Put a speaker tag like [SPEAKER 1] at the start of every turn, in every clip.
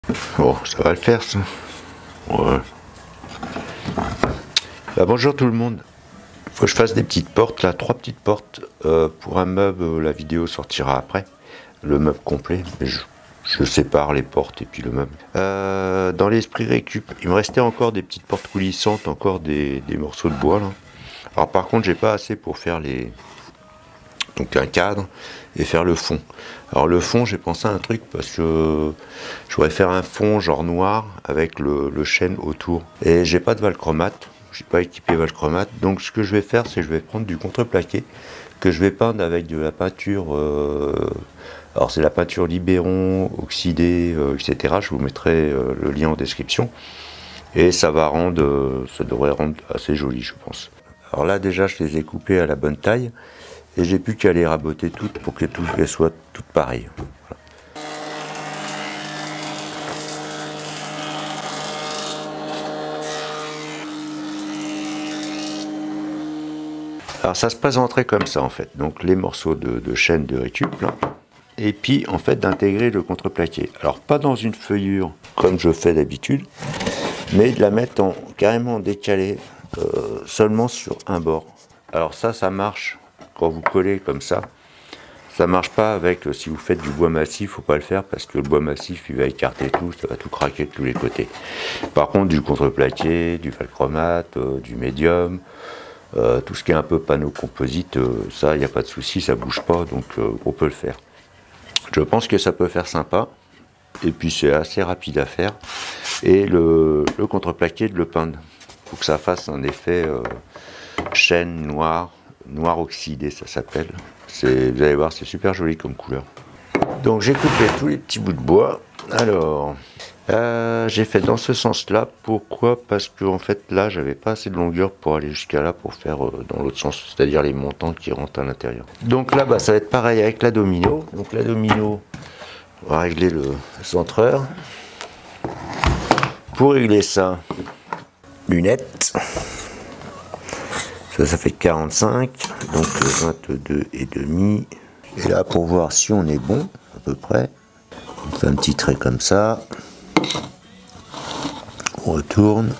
[SPEAKER 1] Bon, ça va le faire ça. Ouais. Bah, bonjour tout le monde. Faut que je fasse des petites portes là, 3 petites portes pour un meuble. La vidéo sortira après, le meuble complet. Mais je sépare les portes et puis le meuble. Dans l'esprit récup, il me restait encore des petites portes coulissantes, encore des morceaux de bois là. Alors par contre, j'ai pas assez pour faire donc un cadre et faire le fond. Alors le fond, j'ai pensé à un truc parce que je voudrais faire un fond genre noir avec le chêne autour. Et j'ai pas de valchromate, je suis pas équipé valchromate. Donc ce que je vais faire, c'est que je vais prendre du contreplaqué que je vais peindre avec de la peinture. Alors c'est la peinture Libéron, oxydée, etc. Je vous mettrai le lien en description. Et ça devrait rendre assez joli, je pense. Alors là déjà, je les ai coupées à la bonne taille. Et j'ai plus qu'à les raboter toutes pour qu'elles soient toutes pareilles. Voilà. Alors ça se présenterait comme ça en fait. Donc les morceaux de chêne de récup là. Et puis en fait d'intégrer le contreplaqué. Alors pas dans une feuillure comme je fais d'habitude, mais de la mettre carrément décalée seulement sur un bord. Alors ça marche. Quand vous collez comme ça marche pas avec, si vous faites du bois massif, faut pas le faire parce que le bois massif il va écarter tout, ça va tout craquer de tous les côtés. Par contre du contreplaqué, du valchromate, du médium, tout ce qui est un peu panneau composite, ça il n'y a pas de souci, ça bouge pas, donc on peut le faire. Je pense que ça peut faire sympa, et puis c'est assez rapide à faire. Et le contreplaqué de le peindre, faut que ça fasse un effet chêne noir oxydé, ça s'appelle. Vous allez voir, c'est super joli comme couleur. Donc j'ai coupé tous les petits bouts de bois. Alors, j'ai fait dans ce sens-là. Pourquoi? Parce que en fait là, j'avais pas assez de longueur pour aller jusqu'à là pour faire dans l'autre sens, c'est-à-dire les montants qui rentrent à l'intérieur. Donc là, ça va être pareil avec la domino. Donc la domino, on va régler le centreur. Pour régler ça, lunettes. Ça fait 45, donc 22 et demi. Et là, pour voir si on est bon, à peu près, on fait un petit trait comme ça. On retourne.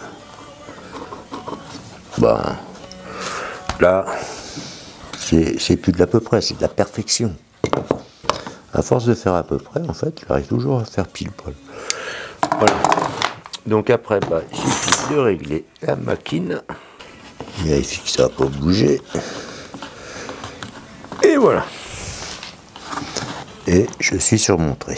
[SPEAKER 1] Là, c'est plus de l'à peu près, c'est de la perfection. À force de faire à peu près, en fait, j'arrive toujours à faire pile poil. Voilà. Donc après, il suffit de régler la machine. Vérifie que ça n'a pas bougé. Et voilà. Et je suis sur mon trait.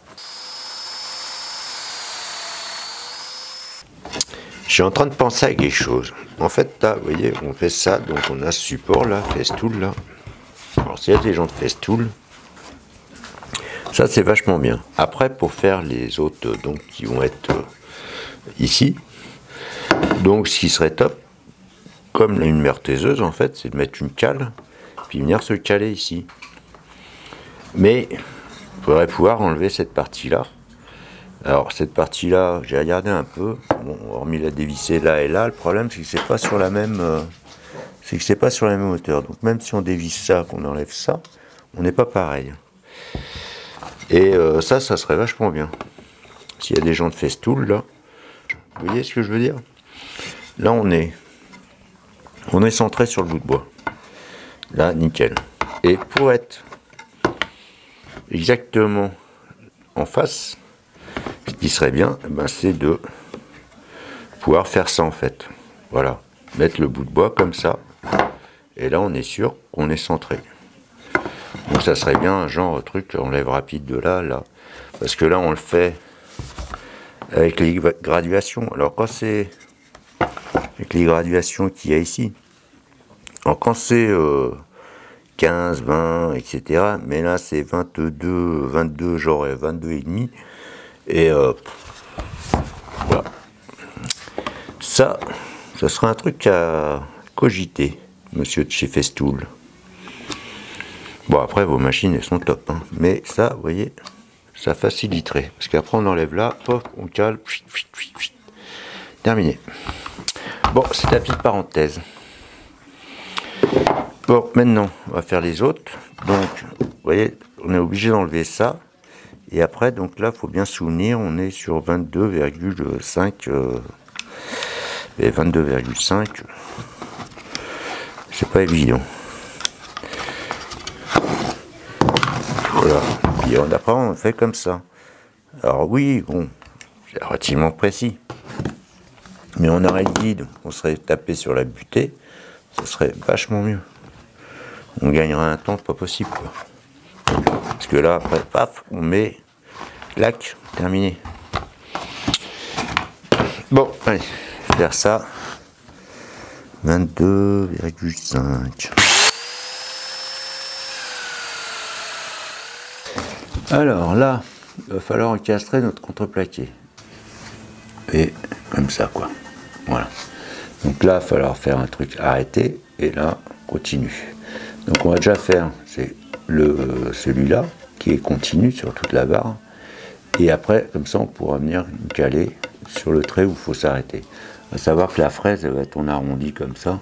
[SPEAKER 1] Je suis en train de penser à quelque chose. En fait, là, vous voyez, on fait ça, donc on a ce support là, Festool là. Alors s'il y a des gens de Festool, ça c'est vachement bien. Après, pour faire les autres, donc qui vont être ici, donc ce qui serait top, comme une mertaiseuse en fait, c'est de mettre une cale, puis venir se caler ici. Mais il faudrait pouvoir enlever cette partie-là. Alors cette partie-là, j'ai regardé un peu, bon, hormis la dévisser là et là, le problème c'est que c'est pas sur la même, hauteur. Donc même si on dévisse ça, qu'on enlève ça, on n'est pas pareil. Et ça serait vachement bien. S'il y a des gens de Festool là, vous voyez ce que je veux dire? Là on est centré sur le bout de bois. Là, nickel. Et pour être exactement en face, ce qui serait bien, c'est de pouvoir faire ça en fait. Voilà. Mettre le bout de bois comme ça. Et là, on est sûr qu'on est centré. Donc ça serait bien un genre truc, on lève rapide de là, là. Parce que là, on le fait avec les graduations. Alors quand c'est avec les graduations qu'il y a ici, alors quand c'est 15, 20, etc., mais là c'est 22, genre 22 et demi, et voilà. Ça sera un truc à cogiter, monsieur de chez Festool. Bon, après vos machines elles sont top, hein, mais ça, vous voyez, ça faciliterait, parce qu'après on enlève là, pop, on cale, terminé. Bon, c'est la petite parenthèse. Bon, maintenant, on va faire les autres. Donc, vous voyez, on est obligé d'enlever ça. Et après, donc là, il faut bien se souvenir, on est sur 22,5. Et 22,5, c'est pas évident. Voilà. Et après, on fait comme ça. Alors oui, bon, c'est relativement précis. Mais on aurait le guide, on serait tapé sur la butée, ce serait vachement mieux. On gagnerait un temps pas possible, quoi. Parce que là, après, paf, on met, clac, terminé. Bon, allez, faire ça. 22,5. Alors là, il va falloir encastrer notre contreplaqué. Et comme ça, quoi. Voilà. Donc là, il va falloir faire un truc arrêté, et là, continue. Donc on va déjà faire, c'est celui-là, qui est continu sur toute la barre. Et après, comme ça, on pourra venir caler sur le trait où il faut s'arrêter. À savoir que la fraise, elle va être en arrondi comme ça.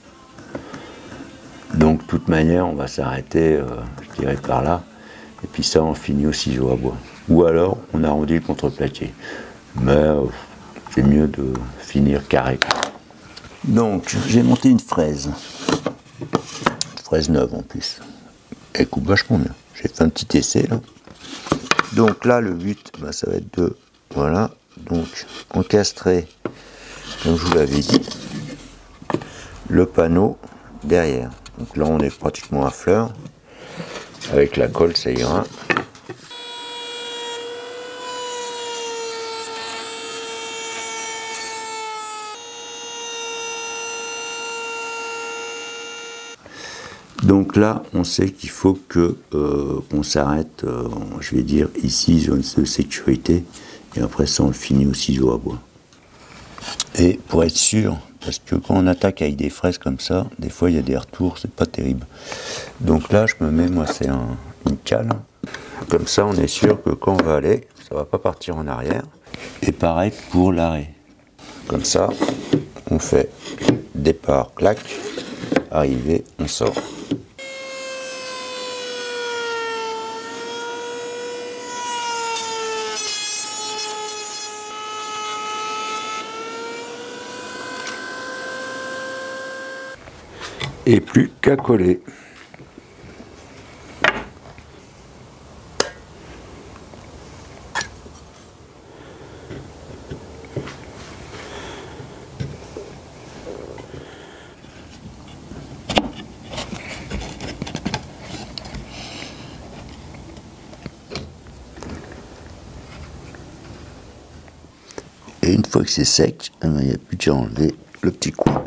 [SPEAKER 1] Donc, de toute manière, on va s'arrêter, je dirais, par là. Et puis ça, on finit au ciseau à bois. Ou alors, on arrondit le contreplaqué. Mais c'est mieux de finir carré. Donc, j'ai monté une fraise. Une fraise neuve en plus. Elle coupe vachement bien. J'ai fait un petit essai là. Donc là, le but, bah, ça va être de, voilà, donc encastrer, comme je vous l'avais dit, le panneau derrière. Donc là, on est pratiquement à fleur. Avec la colle, ça ira. Donc là, on sait qu'il faut que qu'on s'arrête, je vais dire ici, zone de sécurité, et après ça, on le finit au ciseau à bois. Et pour être sûr, parce que quand on attaque avec des fraises comme ça, des fois il y a des retours, c'est pas terrible. Donc là, je me mets, moi, c'est une cale. Comme ça, on est sûr que quand on va aller, ça va pas partir en arrière. Et pareil pour l'arrêt. Comme ça, on fait départ, clac, arrivée, on sort. Et plus qu'à coller. Et une fois que c'est sec, il n'y a plus qu'à enlever le petit coin.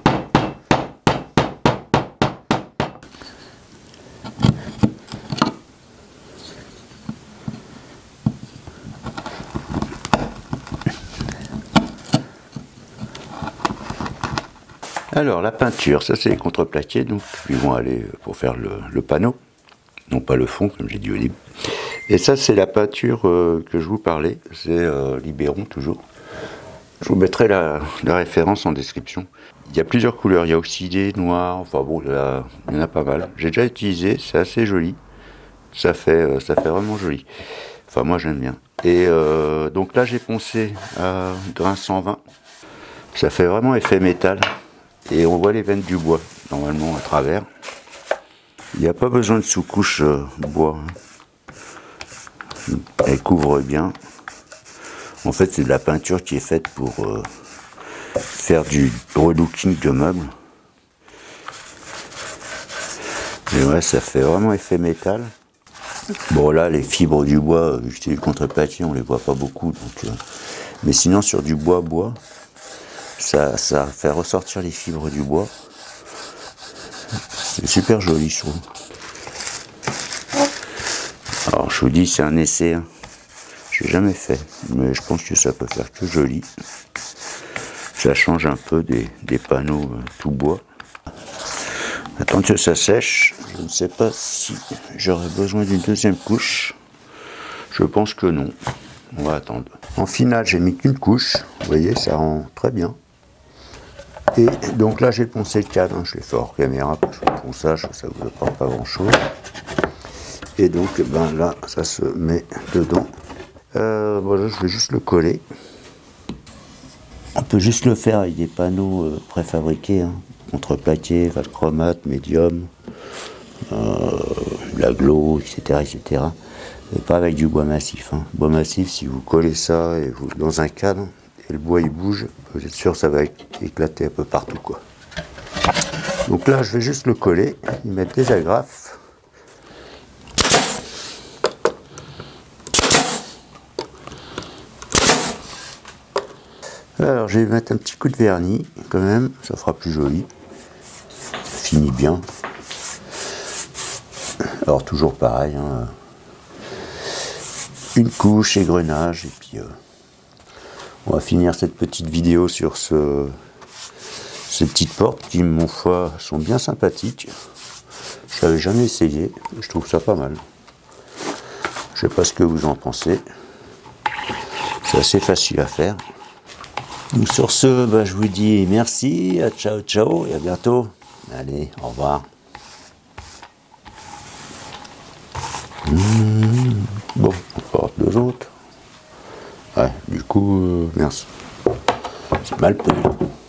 [SPEAKER 1] Alors la peinture, ça c'est les contreplaqués, donc ils vont aller pour faire le panneau, non pas le fond comme j'ai dit au début. Et ça c'est la peinture que je vous parlais, c'est Libéron toujours. Je vous mettrai la référence en description. Il y a plusieurs couleurs, il y a oxydé, noir, enfin bon, il y en a pas mal. J'ai déjà utilisé, c'est assez joli, ça fait vraiment joli. Enfin moi j'aime bien. Et donc là j'ai poncé à grain 120, ça fait vraiment effet métal. Et on voit les veines du bois, normalement, à travers. Il n'y a pas besoin de sous-couche bois. Elle couvre bien. En fait, c'est de la peinture qui est faite pour faire du relooking de meubles. Et ouais, ça fait vraiment effet métal. Bon, là, les fibres du bois, vu que c'est du contreplaqué, on les voit pas beaucoup. Donc, mais sinon, sur du bois, ça fait ressortir les fibres du bois. C'est super joli, je trouve. Alors, je vous dis, c'est un essai. Hein. J'ai jamais fait, mais je pense que ça peut faire que joli. Ça change un peu des panneaux tout bois. Attends que ça sèche. Je ne sais pas si j'aurai besoin d'une deuxième couche. Je pense que non. On va attendre. En finale, j'ai mis qu'une couche. Vous voyez, ça rend très bien. Et donc là, j'ai poncé le cadre, hein. Je l'ai fait hors caméra parce que le ponçage, ça ne vous apporte pas grand chose. Et donc ben là ça se met dedans. Voilà, je vais juste le coller. On peut juste le faire avec des panneaux préfabriqués, hein. Contreplaqué, valchromate, médium, l'aglo, etc., etc. Et pas avec du bois massif, hein. Bois massif, si vous collez ça et vous dans un cadre et le bois il bouge, vous êtes sûr que ça va éclater un peu partout, quoi. Donc là je vais juste le coller, y mettre des agrafes. Alors je vais mettre un petit coup de vernis quand même, ça fera plus joli. Ça finit bien. Alors toujours pareil, hein. Une couche, égrenage, et puis on va finir cette petite vidéo sur ces petites portes qui, mon foi, sont bien sympathiques. Je n'avais jamais essayé, je trouve ça pas mal. Je sais pas ce que vous en pensez. C'est assez facile à faire. Donc sur ce, bah, je vous dis merci, à ciao ciao et à bientôt. Allez, au revoir. Bon, encore deux autres. Ouais, du coup, merci. C'est mal payé.